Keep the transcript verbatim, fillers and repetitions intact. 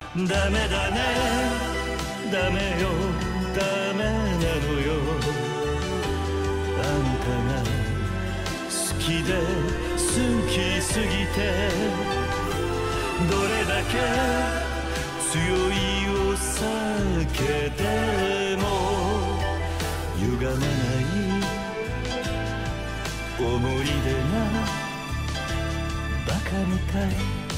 ダメだねダメよダメなのよあんたが好きで好きすぎてどれだけ強いお酒でも歪まない思い出がバカみたい